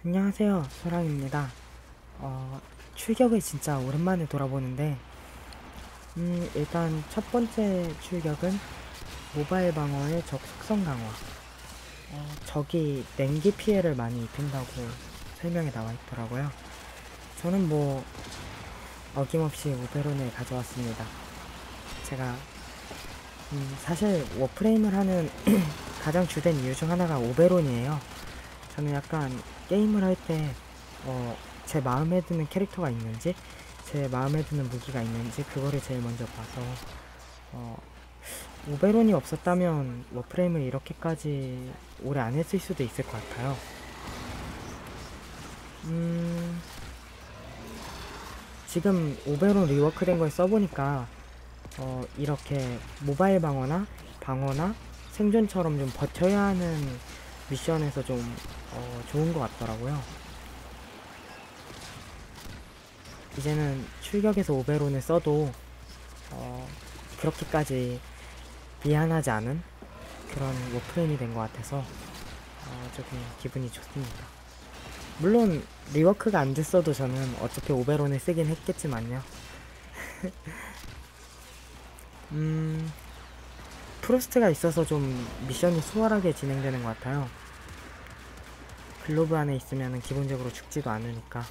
안녕하세요, 소랑입니다. 출격을 진짜 오랜만에 돌아보는데, 일단 첫 번째 출격은 모바일 방어의 적 속성 강화. 적이 냉기 피해를 많이 입힌다고 설명에 나와 있더라고요. 저는 어김없이 오베론을 가져왔습니다. 제가 사실 워프레임을 하는 가장 주된 이유 중 하나가 오베론이에요. 저는 약간 게임을 할 때 제 마음에 드는 캐릭터가 있는지, 제 마음에 드는 무기가 있는지 그거를 제일 먼저 봐서 오베론이 없었다면 워프레임을 이렇게까지 오래 안 했을 수도 있을 것 같아요. 지금 오베론 리워크된 걸 써보니까 이렇게 모바일 방어나 생존처럼 좀 버텨야 하는 미션에서 좀 좋은 것 같더라고요. 이제는 출격에서 오베론을 써도 그렇게까지 미안하지 않은 그런 워프레임이 된 것 같아서 조금 기분이 좋습니다. 물론 리워크가 안 됐어도 저는 어차피 오베론을 쓰긴 했겠지만요. 프로스트가 있어서 좀 미션이 수월하게 진행되는 것 같아요. 글로브 안에 있으면 기본적으로 죽지도 않으니까.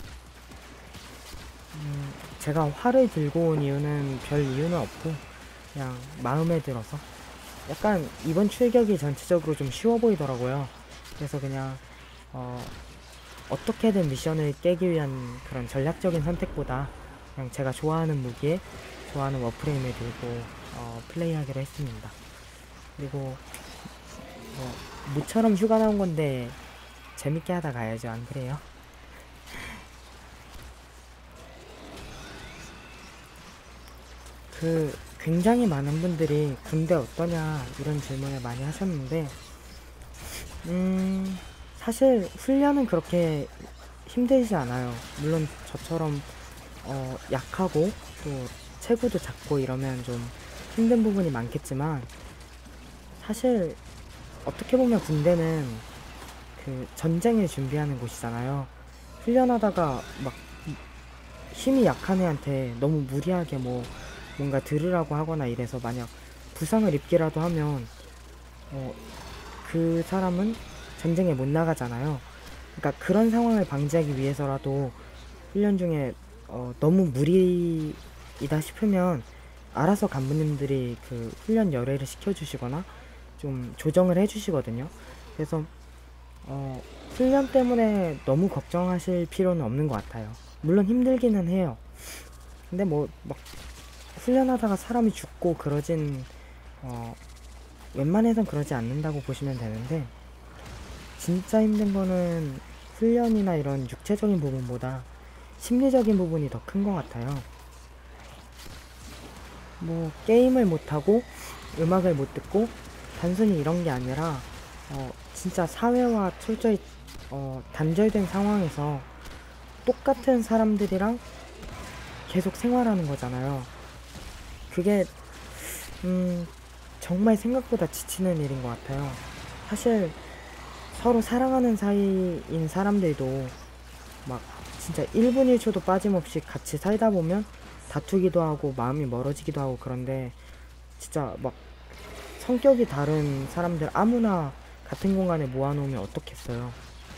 제가 활을 들고 온 이유는 별 이유는 없고 그냥 마음에 들어서 약간 이번 출격이 전체적으로 좀 쉬워 보이더라고요. 그래서 그냥 어떻게든 미션을 깨기 위한 그런 전략적인 선택보다 그냥 제가 좋아하는 무기에 좋아하는 워프레임을 들고 플레이하기로 했습니다. 그리고 모처럼 휴가 나온 건데 재밌게 하다 가야죠, 안 그래요? 굉장히 많은 분들이 군대 어떠냐 이런 질문을 많이 하셨는데 사실 훈련은 그렇게 힘들지 않아요. 물론 저처럼 약하고 또 체구도 작고 이러면 좀 힘든 부분이 많겠지만 사실 어떻게 보면 군대는 그 전쟁을 준비하는 곳이잖아요. 훈련하다가 막 힘이 약한 애한테 너무 무리하게 뭔가 들으라고 하거나 이래서 만약 부상을 입기라도 하면 그 사람은 전쟁에 못 나가잖아요. 그러니까 그런 상황을 방지하기 위해서라도 훈련 중에 너무 무리이다 싶으면 알아서 간부님들이 그 훈련 열애를 시켜주시거나 좀 조정을 해주시거든요. 그래서 훈련 때문에 너무 걱정하실 필요는 없는 것 같아요. 물론 힘들기는 해요. 근데 막 훈련하다가 사람이 죽고 그러진 웬만해선 그러지 않는다고 보시면 되는데 진짜 힘든 거는 훈련이나 이런 육체적인 부분보다 심리적인 부분이 더 큰 것 같아요. 게임을 못하고 음악을 못 듣고 단순히 이런 게 아니라 진짜 사회와 철저히 단절된 상황에서 똑같은 사람들이랑 계속 생활하는 거잖아요. 그게 정말 생각보다 지치는 일인 것 같아요. 사실 서로 사랑하는 사이인 사람들도 막 진짜 1분 1초도 빠짐없이 같이 살다 보면 다투기도 하고 마음이 멀어지기도 하고 그런데 진짜 막 성격이 다른 사람들 아무나 같은 공간에 모아놓으면 어떻겠어요.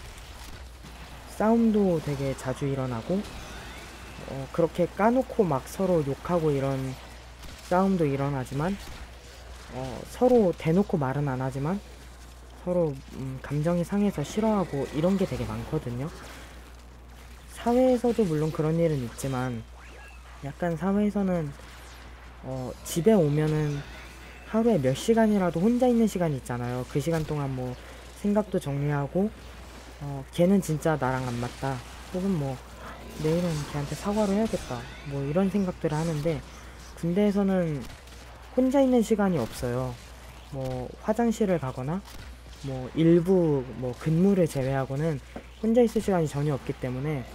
싸움도 되게 자주 일어나고 그렇게 까놓고 막 서로 욕하고 이런 싸움도 일어나지만 서로 대놓고 말은 안 하지만 서로 감정이 상해서 싫어하고 이런 게 되게 많거든요. 사회에서도 물론 그런 일은 있지만 약간 사회에서는 집에 오면은 하루에 몇 시간이라도 혼자 있는 시간이 있잖아요. 그 시간 동안 생각도 정리하고 걔는 진짜 나랑 안 맞다 혹은 내일은 걔한테 사과를 해야겠다 이런 생각들을 하는데 군대에서는 혼자 있는 시간이 없어요. 화장실을 가거나 일부 근무를 제외하고는 혼자 있을 시간이 전혀 없기 때문에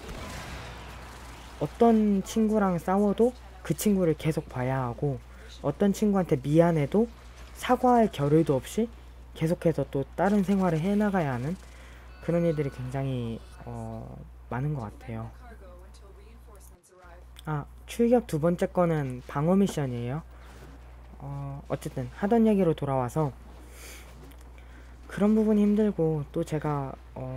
어떤 친구랑 싸워도 그 친구를 계속 봐야 하고 어떤 친구한테 미안해도 사과할 겨를도 없이 계속해서 또 다른 생활을 해나가야 하는 그런 일들이 굉장히 많은 것 같아요. 아, 출격 두 번째 거는 방어 미션이에요. 어쨌든 하던 얘기로 돌아와서 그런 부분이 힘들고, 또 제가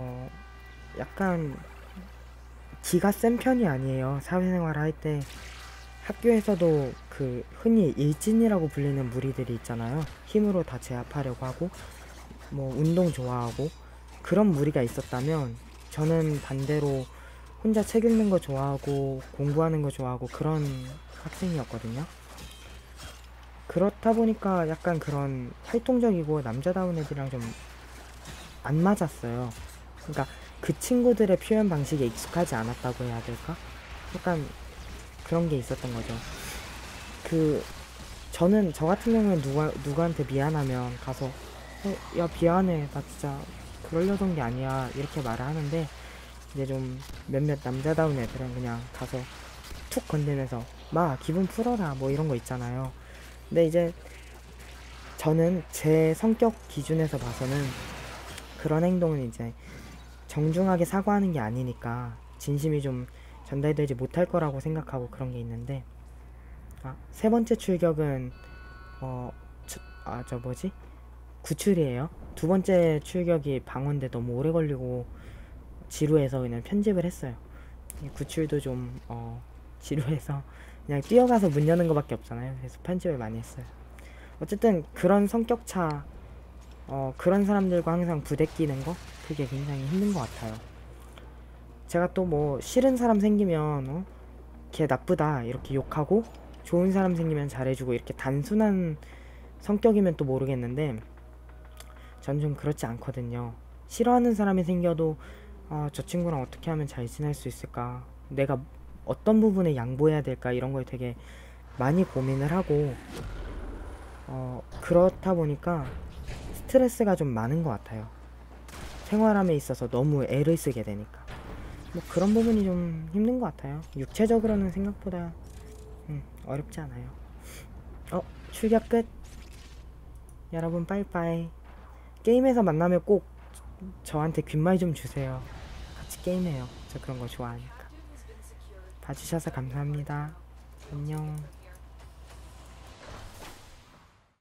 약간 기가 센 편이 아니에요. 사회생활 할 때 학교에서도 그 흔히 일진이라고 불리는 무리들이 있잖아요. 힘으로 다 제압하려고 하고 뭐 운동 좋아하고 그런 무리가 있었다면, 저는 반대로 혼자 책 읽는 거 좋아하고 공부하는 거 좋아하고 그런 학생이었거든요. 그렇다 보니까 약간 그런 활동적이고 남자다운 애들이랑 좀 안 맞았어요. 그러니까 그 친구들의 표현 방식에 익숙하지 않았다고 해야 될까? 약간 그런 게 있었던 거죠. 그 저는 저 같은 경우는 누구한테 미안하면 가서 야 미안해 나 진짜 그러려던 게 아니야 이렇게 말을 하는데, 이제 좀 몇몇 남자다운 애들은 그냥 가서 툭 건드면서 마 기분 풀어라 뭐 이런 거 있잖아요. 근데 이제 저는 제 성격 기준에서 봐서는 그런 행동은 이제 정중하게 사과하는 게 아니니까 진심이 좀 전달되지 못할 거라고 생각하고 그런 게 있는데, 세 번째 출격은 저 뭐지? 구출이에요. 두 번째 출격이 방어인데 너무 오래 걸리고 지루해서 그냥 편집을 했어요. 이 구출도 좀 지루해서 그냥 뛰어가서 문 여는 거밖에 없잖아요. 그래서 편집을 많이 했어요. 어쨌든 그런 성격차, 그런 사람들과 항상 부대끼는 거, 그게 굉장히 힘든 것 같아요. 제가 또 뭐 싫은 사람 생기면 걔 나쁘다 이렇게 욕하고, 좋은 사람 생기면 잘해주고 이렇게 단순한 성격이면 또 모르겠는데, 전 좀 그렇지 않거든요. 싫어하는 사람이 생겨도 저 친구랑 어떻게 하면 잘 지낼 수 있을까, 내가 어떤 부분에 양보해야 될까, 이런 걸 되게 많이 고민을 하고, 그렇다 보니까 스트레스가 좀 많은 것 같아요. 생활함에 있어서 너무 애를 쓰게 되니까. 뭐 그런 부분이 좀 힘든 것 같아요. 육체적으로는 생각보다 어렵지 않아요. 출격 끝. 여러분 빠이빠이. 게임에서 만나면 꼭 저한테 귓말 좀 주세요. 같이 게임해요. 저 그런 거 좋아하니까. 봐주셔서 감사합니다. 안녕.